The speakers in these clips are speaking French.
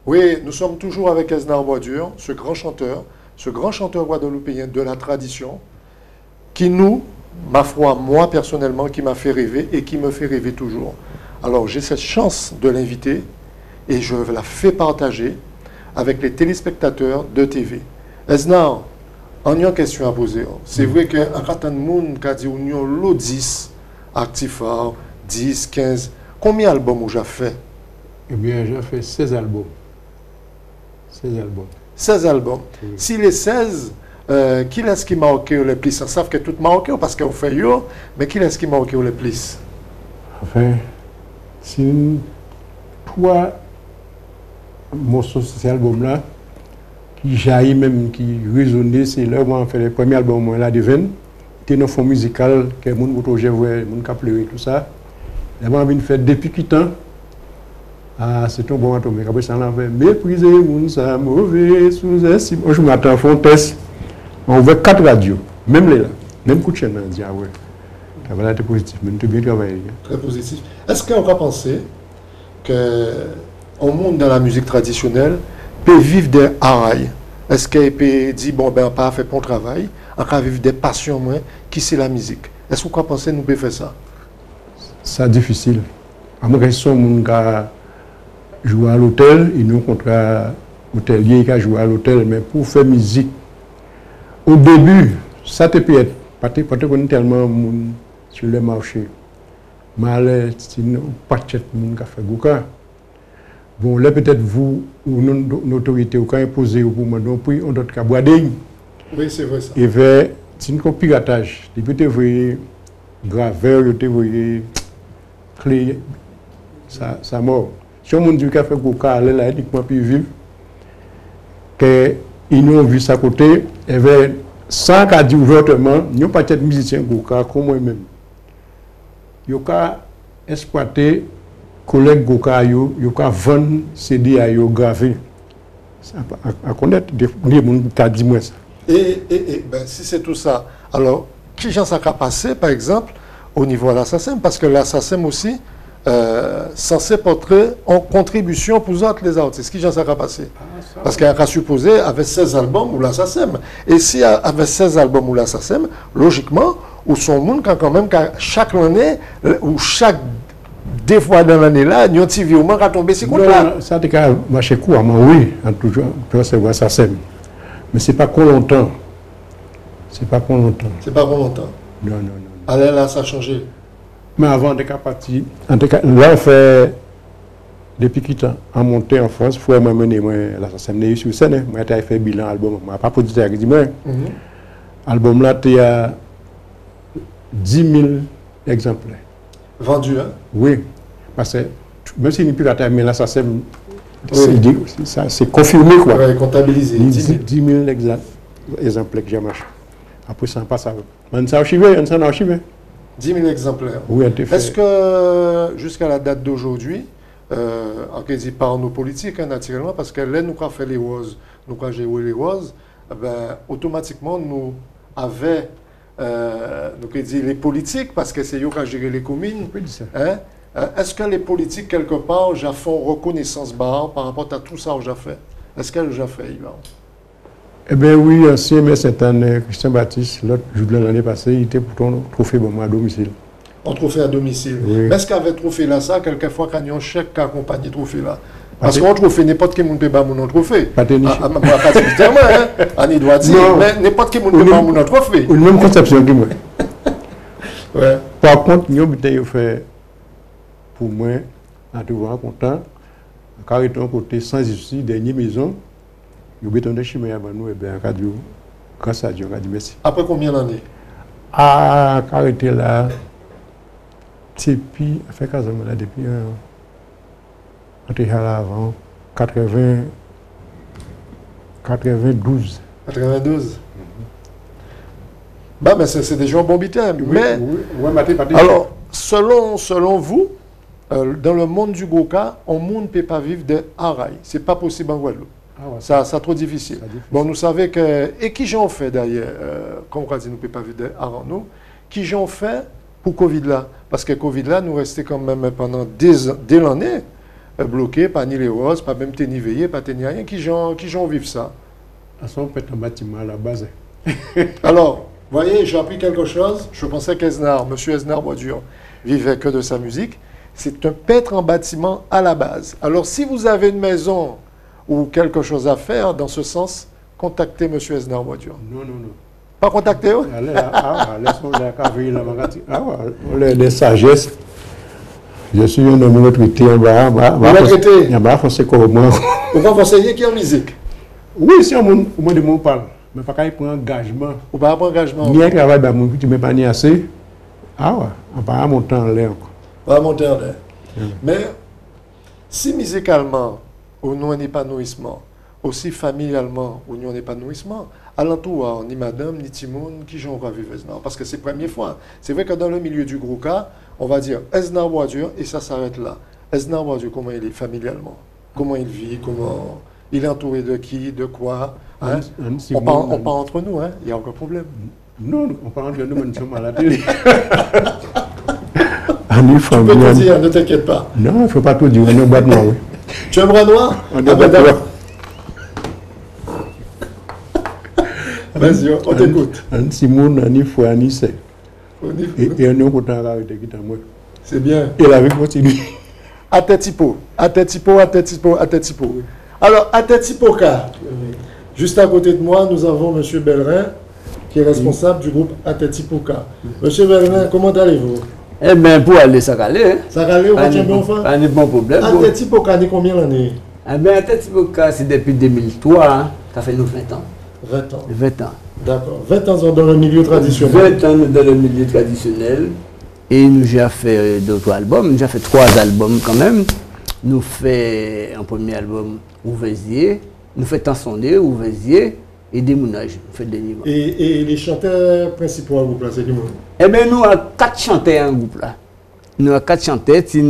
Oui, nous sommes toujours avec Esnar Boisdur, ce grand chanteur guadeloupéen de la tradition, qui nous, ma foi, moi personnellement, qui m'a fait rêver et qui me fait rêver toujours. Alors j'ai cette chance de l'inviter et je la fais partager avec les téléspectateurs de TV. Esnar, on a une question à poser. C'est vrai qu'un certain monde qui a dit qu'on a 10 actifs, 10, 15. Combien d'albums vous avez fait? Eh bien, j'ai fait 16 albums. 16 albums. 16 albums. Oui. Si les 16, qui est-ce qui marque le plus? On sait que tout marque parce qu'on fait yo, mais qui est-ce qui marque le plus? Enfin, c'est 3 morceaux de ces albums-là qui jaillit même, qui résonnent. C'est là où on fait le premier album, là, de 20. C'était un fond musical que les gens ont joué, les gens ont pleuré, tout ça. J'ai envie de faire depuis qu'il temps. Ah, c'est un bon atomique. Après, ça en fait mépriser, moun ça mauvais, sous si je m'attends à faire un test. On ouvre 4 radios, même les là, même coup de chaîne, on dit ah ouais. Ça va être positif, mais nous avons bien travaillé. Très positif. Est-ce qu'on va penser qu'un monde dans la musique traditionnelle peut vivre des harailles? Est-ce qu'il peut dire, bon, ben, on n'a pas fait bon travail, on peut vivre des passions, moins, qui c'est la musique? Est-ce qu'on va penser que nous pouvons faire ça? C'est difficile. À moins que ce soit un gars jouer à l'hôtel, ils n'ont contrat hôtelier qui a joué à l'hôtel, mais pour faire musique, au début, ça te peut être, parce qu'on est tellement sur le marché. Mais sinon, pas de monde qui a fait Gouka. Bon, là, peut-être vous, ou une autorité, ou quand imposé, ou pour moi, puis on doit boire des. Oui, c'est vrai ça. Et vers, c'est un piratage. Depuis que vous voyez graveur, vous voyez clé, ça mort. Si on dit qu'il a fait Gouka, aller là, uniquement puis vivre, qu'ils n'ont vu ça côté, et vers, sans qu'à dire ouvertement, ils n'ont pas être musicien Gouka comme moi-même. Ils ont exploité collègues Gouka, ils ont vendu CD à eux gravé. À connaître, des gens qui ont dit moi ça. Et ben, si c'est tout ça, alors, qui j'en sais qu'à passer, par exemple, au niveau de l'assassin, parce que l'assassin aussi, censé porter en contribution pour les artistes. Qui j'en sais qu'à passer? Parce qu'il y a qu'à supposer, avec 16 albums ou l'assassin. Et si avec 16 albums ou l'assassin, logiquement, ou son monde quand même, chaque année, ou chaque 2 fois dans l'année là, il y a un petit virement qui a tombé sur compte là. Ça a été marché couramment, oui, en tout cas, pour recevoir l'assassin. Mais ce n'est pas qu'on longtemps. C'est pas qu'on longtemps. C'est pas qu'on longtemps. Non. Alors là, ça a changé. Mais avant de partir, en tout cas, là, on fait, depuis qu'il temps, en montée en France, il faut m'amener l'assassin sur scène. Moi, j'ai fait bilan album. Je n'ai pas produit ça. L'album là, il y a 10 000 exemplaires. Vendus, hein? Oui. Parce que même si il n'est plus la taille, mais l'assassin, c'est confirmé, quoi. Oui, comptabilisé. 10 000 exemplaires que j'ai marché. Après, ça passe à. On s'est archivé, on s'en a archivé. 10 000 exemplaires. Oui, est-ce que, jusqu'à la date d'aujourd'hui, en dit par nos politiques, hein, naturellement, parce que là, nous avons fait les roses, nous avons joué les roses, ben, automatiquement, nous avions dit les politiques, parce que c'est eux qui ont géré les communes. Hein? Est-ce que les politiques, quelque part, j'ai fait reconnaissance par rapport à tout ça que j'ai fait? Est-ce qu'elles ont fait, Yvan? Eh bien oui, ancien maire cette année, Christian Baptiste, l'autre jour de l'année passée, il était pour ton trophée bon, à domicile. Un trophée à domicile. Oui. Mais est-ce qu'avec trophée là, ça, quelquefois, quand il y a un chèque qui accompagne le trophée là? Parce qu'on trophée, n'importe qui peut pas mon trophée. Pas de niche. On doit dire, mais n'importe qui peut pas mon trophée. Une même conception que moi. Ouais. Par contre, nous avons fait, pour moi, en tout cas, content, car il est un côté sans issue, dernière maison. Nous avons des chimères avant nous, et bien, grâce à Dieu, on a dit merci. Après combien d'années? Ah, car il était là, depuis, fait quasiment là, depuis, on était là avant, 92. 92? Bah, mais c'est déjà un bon bitin. Oui, mais, oui, alors, selon vous, dans le monde du Gouka, on ne peut pas vivre de haraï. Ce n'est pas possible en Guadeloupe. Ah ouais, c'est trop difficile. Bon, nous savons que... Et qui j'en fait d'ailleurs, comme on dit, nous ne pouvons pas vivre de haraï, nous, qui j'en fait pour Covid là? Parce que Covid là, nous restait quand même pendant dès l'année, bloqué, pas ni les roses, pas même ni veillé, pas ni rien, qui gens vivent ça. À son peut un bâtiment à la base. Alors, voyez, j'ai appris quelque chose. Je pensais qu'Esnar, M. Esnar Boisdur, vivait que de sa musique. C'est un peintre en bâtiment à la base. Alors, si vous avez une maison ou quelque chose à faire dans ce sens, contactez M. Esnar Boisdur. Non, non, non. Pas contacter eux? On a des sagesses. Je suis un homme retraité en bas. Retraité? En bas, c'est comme moi. Vous va conseiller qui est en musique? Oui, si on me parle. Mais pas qu'il prend engagement. Ou pas engagement? Ni un travail, tu ne mets pas ni assez. Ah ouais, on va monter en l'air. Pas monter en l'air. Mais si musicalement, on a un épanouissement, aussi familialement, on a un épanouissement, alentour, ni madame, ni Timoun, qui j'en va vivre Esnar. Parce que c'est la première fois. C'est vrai que dans le milieu du gros cas, on va dire Esnar Boisdur et ça s'arrête là. Esnar Boisdur, comment il est familialement? Comment il vit? Comment il est entouré de qui? De quoi? Hein? On parle entre nous, hein? Il n'y a aucun problème. Non, on parle entre nous, mais nous sommes à la télé. Tu peux te dire, ne t'inquiète pas. Non, il ne faut pas tout dire, on est au bras noir. Tu es un bras noir? On est au bras noir. Vas-y, on t'écoute. Anne Simone, Annie Foué, Annie Sey. Et on est au content de qui t'as moi. C'est bien. Et la vie continue. Atetipo. Alors, Atetipoka. Juste à côté de moi, nous avons M. Bellerin, qui est responsable du groupe Atetipoka. M. Bellerin, comment allez-vous? Eh bien, pour aller, ça va aller. Hein? Ça va aller, on va bien enfin? Pas de bon problème. Atetipoka, c'est combien l'année? Eh bien, Atetipoka, c'est depuis 2003. Hein? Ça fait nous 20 ans. 20 ans. 20 ans. D'accord. 20 ans dans le milieu traditionnel. 20 ans dans le milieu traditionnel. Et nous j'ai fait d'autres albums. Nous j'ai fait 3 albums quand même. Nous fait un premier album Ouvésier. Nous fait Tansonné, Ouvésier et Démounage. Nous fait des niveaux. Et les chanteurs principaux à groupe là, c'est qui? Eh bien, nous avons 4 chanteurs en groupe là. Nous avons 4 chanteurs. C'est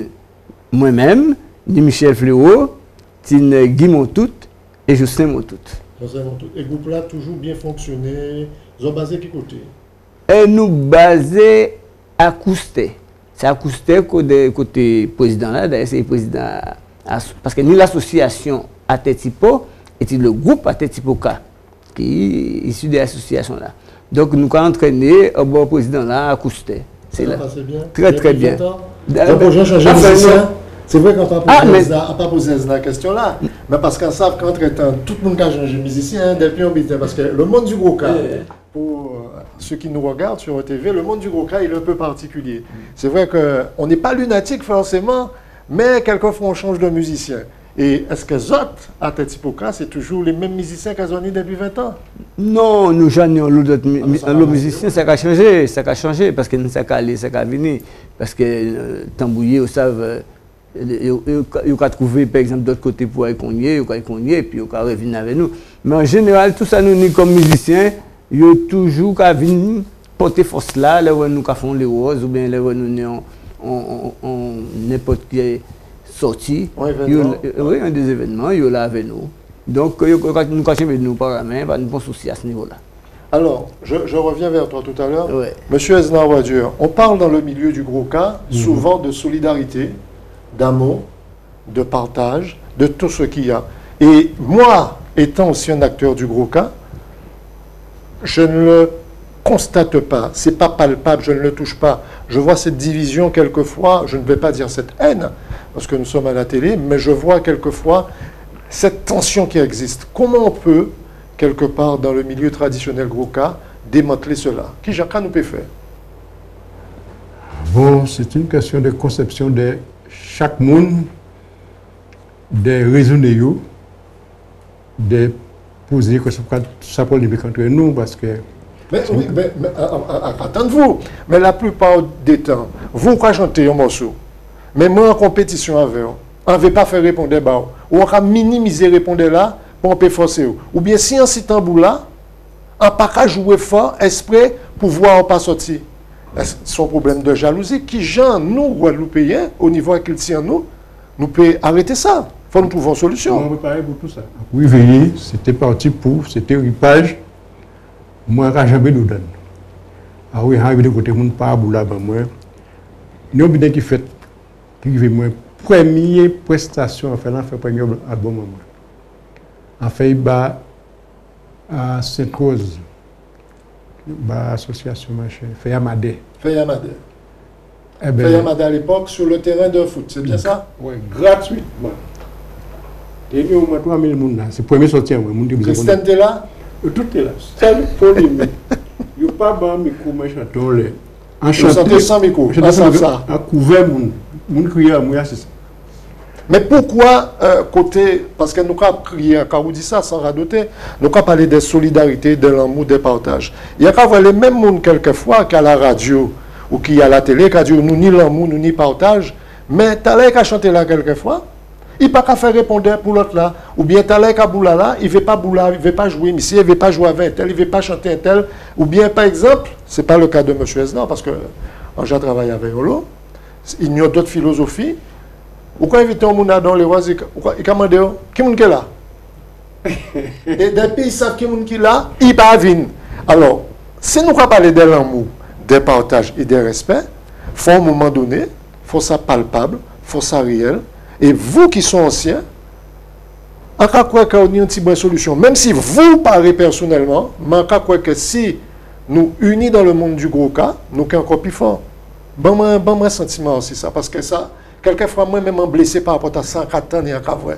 moi-même, Michel Fléau, Guy Montout et Justin Montout. Et le groupe là toujours bien fonctionné. Ils ont basé qui côté? Et nous basé à Coustet. C'est à Coustet côté président là, d'ailleurs c'est le président. Parce que nous l'association Atetipo et le groupe Atetipoka qui est issu de l'association là. Donc nous avons entraîné au bon président là à Coustet. C'est là. Très très bien. Donc j'ai changé de musicien. C'est vrai qu'on n'a pas posé la question là, mais parce qu'on sait qu'entre-temps, tout le monde a changé de musicien depuis un bitin, parce que le monde du gros cas, pour ceux qui nous regardent sur TV, le monde du gros cas, il est un peu particulier. C'est vrai qu'on n'est pas lunatique forcément, mais quelquefois on change de musicien. Et est-ce que Zot, à Atetipoka, c'est toujours les mêmes musiciens qu'ils ont eu depuis 20 ans? Non, nous j'en l'autre musicien, ça a changé, parce que nous ça a allé, ça a venu, parce que Tambouillé, vous savez, il a trouvé par exemple d'autres côtés pour aller cogner, et puis il a revenu avec nous. Mais en général, tout ça nous comme musiciens, il y a toujours qu'à venir porter force là, là où nous faisons les roses, ou bien là où nous on n'importe qui sorti. Oui, un des événements, il est là avec nous. Donc, nous cachons avec nous par la main, pas de bon souci à ce niveau-là. Alors, je reviens vers toi tout à l'heure. Oui. Monsieur Esnar Boisdur, on parle dans le milieu du gros cas souvent de solidarité, d'amour, de partage, de tout ce qu'il y a. Et moi, étant aussi un acteur du gros cas, je ne le constate pas, c'est pas palpable, je ne le touche pas. Je vois cette division quelquefois, je ne vais pas dire cette haine, parce que nous sommes à la télé, mais je vois quelquefois cette tension qui existe. Comment on peut, quelque part dans le milieu traditionnel gros cas, démanteler cela? Qui chacun nous peut faire? Bon, c'est une question de conception de chaque monde, de raisonner, de poser que ça polémique entre nous, parce que... Mais attendez-vous, mais la plupart des temps, vous quand chantez un morceau, mais moi en compétition avec vous, on ne veut pas faire répondre là, ou on va minimiser répondre là, pour on peut forcer. Ou bien si on s'y tambour là, on ne peut pas jouer fort, esprit, pour voir pas sortir. C'est un problème de jalousie qui gêne nous, Guadeloupéens, au niveau à qu'il tient nous peut arrêter ça. Il faut nous trouver une solution. On préparer pour tout ça. Oui, veillez, c'était parti pour, c'était ripage. Moi, je n'ai jamais nous donne. Ah oui, de côté, mon pas à boula, moi. Nous avons bien qui fait, qui veut moi première prestation, en fait, là, fait premier album. En fait, il va à Sainte-Rose, l'association machin, fait Yamadé. Fait Yamadé. Eh ben, Fait Yamadé à l'époque sur le terrain de foot, c'est bien ça? Oui, gratuitement. Et nous, on a 3000 personnes là. C'est le premier sorti. Christiane était là? Tout est là. C'est le premier. Il n'y a pas de micro, mais chanton là. En chantant sans micro, en ça. En couvert, mon crier à moi, c'est ça. Mais pourquoi, côté, parce que nous avons crié, quand vous dites ça sans radoter, nous avons parlé de solidarité, de l'amour, des partages. Il y a qu'à voir les mêmes monde quelquefois qu'à la radio ou qui à la télé, qui a dit nous ni l'amour, nous ni partage, mais tu as qu'à chanter là quelquefois, il n'y a pas qu'à faire répondre pour l'autre là, ou bien tu as qu'à boula là, il ne veut pas boula, il ne veut pas jouer ici, il ne veut pas jouer avec un tel, il ne veut pas chanter un tel, ou bien par exemple, ce n'est pas le cas de M. Esnan, parce que j'ai travaillé avec Olo, il y a d'autres philosophies. Ou quand inviter un monde dans les voisins, il commande qui est là. Et des pays savent qui est là, ils pas venir. Alors, si nous parlons de l'amour, des partages et des respects, il faut à un moment donné, il faut ça palpable, il faut ça réel. Et vous qui sont anciens, en cas quoi qu'il y ait une petite bonne solution, même si vous parlez personnellement, mais en cas quoi que si nous unis dans le monde du gros cas, nous sommes encore plus forts. Bon, moi, sentiment aussi ça, parce que ça, quelquefois, moi-même, blessé par rapport à 104 ans et à vrai.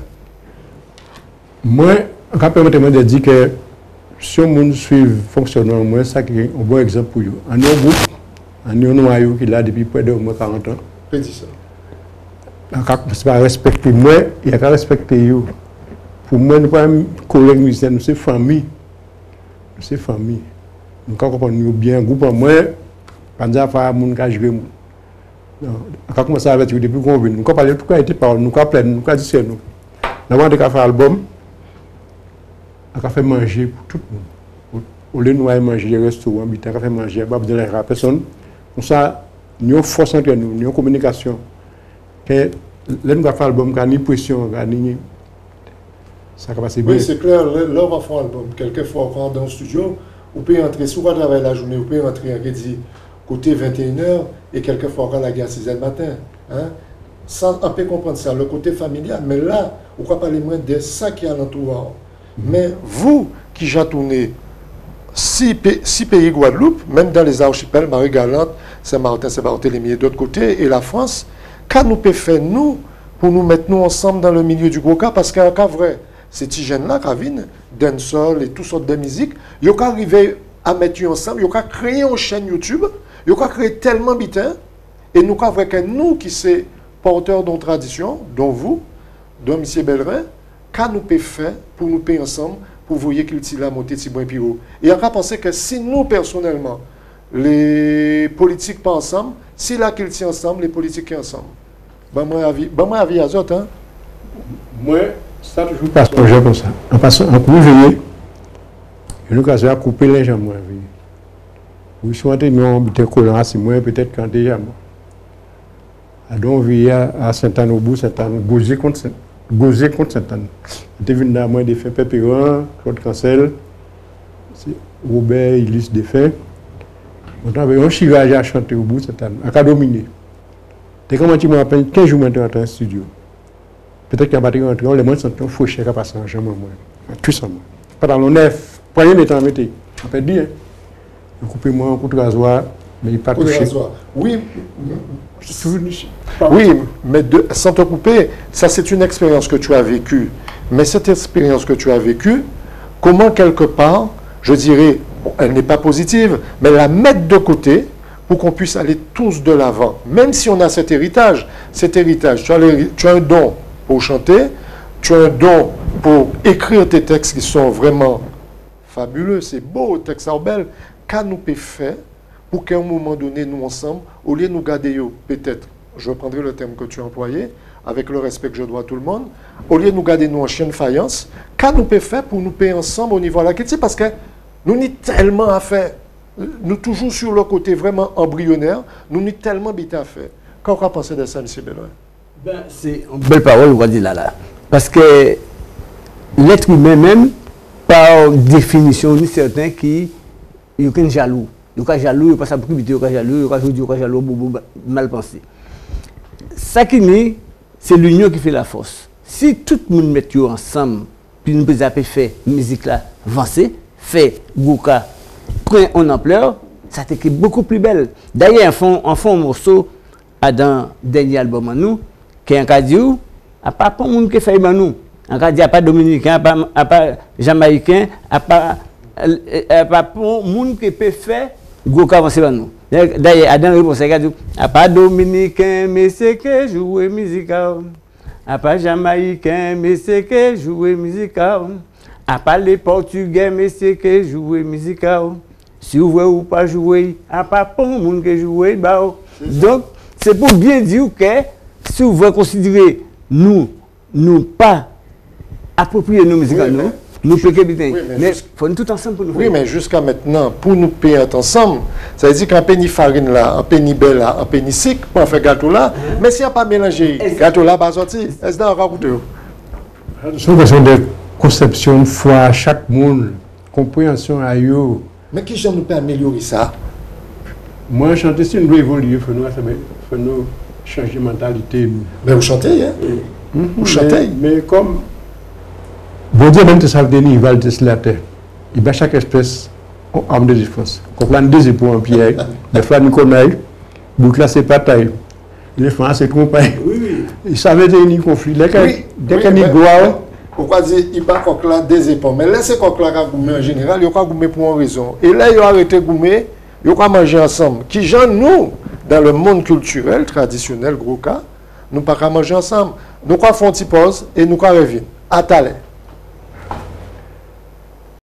Moi, quand permettez-moi de dire que si on monde suit le fonctionnement, moi, ça c'est un bon exemple pour vous. En un groupe, en un noyau qui est là depuis près de 40 ans. Je dis ça. C'est pas respecter moi, il y a qu'à respecter vous. Pour moi, nous ne sommes pas collègues musiciens, nous sommes famille. Nous sommes famille. Nous comprenons bien. Groupe en moi, quand il y a des gens qui jouent. Quand on commence avec vous depuis qu'on vient, nous parlons de tout cas, nous parlons, nous disons nous. Nous avons fait un album, nous avons fait manger pour tout le monde. Au lieu de nous manger les restaurants, nous avons fait manger, nous avons besoin de la personne. Comme ça, nous avons force entre nous, nous avons communication. Là, nous avons fait un album, nous avons une pression, ça va passer bien. Oui, c'est clair, là, on va faire un album. Quelquefois, on rentre dans le studio, on peut entrer, soit travailler la journée, on peut entrer à côté 21h, et quelquefois, on la guerre à 6h du matin. Hein? Sans, on peut comprendre ça, le côté familial. Mais là, on ne peut pas parler moins de ça qui est à l'entourage. Mais vous, qui jatournez 6 pays Guadeloupe, même dans les archipels, Marie-Galante, Saint-Martin, Saint-Barthélemy et d'autres côtés, et la France, qu'est-ce nous peut faire, nous, pour nous mettre nous ensemble dans le milieu du gros cas, parce qu'un cas vrai, ces petits jeunes-là, qui viennent, dancehall et toutes sortes de musique, ils ont arrivé à mettre ensemble, ils ont créé une chaîne YouTube, ils ont créé tellement bitin, et nous avons que nous qui sommes porteurs d'une tradition, dont vous, dont M. Bellerin, qu'est-ce nous peut faire pour nous payer ensemble, pour voir qu'il tire la montée de bon et haut. Et on a pensé que si nous, personnellement, les politiques pas ensemble, si là qu'ils tiennent ensemble, les politiques sont ensemble. Moi, avis à autres, hein? Moi, ça toujours passe pour comme ça. En passant, en couvrier, nous avons coupé les gens, moi. Vous souhaitez nous habiter collant, c'est moi, peut-être quand déjà, moi. Donc, on à Saint-Anne-au-Bout, Saint-Anne, Gauzier contre Saint-Anne. On est venu à moi des faits Pépérin, Claude Cancel, Robert, Illis Desfaits. On avait un chirage à chanter au bout, Saint-Anne, à Cadominer. Dès qu'on m'a dit, moi, à peine 15 jours maintenant, dans le studio. Peut-être qu'il y a un battu, on les moins sont fauchés à passer en jambe, moi. Tout ça, moi. Pendant le neuf, premier temps, mettez. On peut dire, coupez-moi un coup de rasoir, mais il n'est pas touché. Oui. Oui, mais sans te couper, ça c'est une expérience que tu as vécue. Mais cette expérience que tu as vécue, comment quelque part, je dirais, bon, elle n'est pas positive, mais la mettre de côté pour qu'on puisse aller tous de l'avant. Même si on a cet héritage, tu as un don pour chanter, tu as un don pour écrire tes textes qui sont vraiment fabuleux, c'est beau, texte belle. Qu'est-ce peut faire pour qu'à un moment donné, nous ensemble, au lieu de nous garder, peut-être, je reprendrai le terme que tu as employé, avec le respect que je dois à tout le monde, au lieu de nous garder nous en chien de faïence, qu'est-ce peut faire pour nous payer ensemble au niveau de la critique? Parce que nous n'avons tellement à faire. Nous toujours sur le côté vraiment embryonnaire, nous n'avons tellement à faire. Qu'est-ce qu'on pense de ça, M. Bellerin? C'est une belle parole, on va dire là. Parce que l'être humain même, par définition, il certain qui est jaloux. Il est jaloux, il n'est pas jaloux, il est jaloux, il est jaloux, mal pensé. Ça qui est, c'est l'union qui fait la force. Si tout le monde met ensemble, puis nous pouvons faire musique là, avancer, faire Gouka, prendre en ampleur, ça t'écrit beaucoup plus belle. D'ailleurs, on fait un morceau dans le dernier album à nous, qui est un cas de à pas pour monde qui fait nous. En cas de pas dominicain, à pas jamaïcain, à pas pour monde qui peut faire Gouka avancer à nous. D'ailleurs, Adam répond ça dit à pas dominicain, mais c'est que jouer musique. À pas jamaïcain, mais c'est que jouer musique. À pas les portugais, mais c'est que jouer musique. Si vous voulez ou pas jouer, à pas pour monde qui joue, donc c'est pour bien dire que si vous voulez considérer nous pas approprier nos musiques à nous, nous pouvons bien. Mais il faut nous tout ensemble pour nous. Oui, mais jusqu'à maintenant, pour nous payer ensemble, ça veut dire qu'un penny farine là, un penny belle là, un penny sick pour faire gâteau là, mais s'il n'y a pas mélangé, gâteau là va sortir, est-ce que ça va raconter? Ce sont des conceptions de foi à chaque monde, compréhension à eux. Mais qui j'aime nous peut améliorer ça? Moi, chanter, si nous évoluer, il faut nous changer de mentalité. Mais vous chantez, hein? Vous chantez. Mais comme, bon Dieu, même ça veut dire, il va le déceler la terre. Il va chaque espèce en arme de défense. Comprendre des époux en pierre, des fois nous connaissons, boucle là c'est pas taille. Les femmes c'est trompé. Il savait qu'il y a un conflit. Dès qu'il y a un pourquoi dire il pas là des époux? Mais laissez coq là en général, il y a goumé pour une raison. Et là, il a arrêté goumé, il a manger ensemble. Qui genre nous, dans le monde culturel, traditionnel, gros cas, nous pas manger ensemble. Nous quoi font une pause et nous quoi revenir. À talent.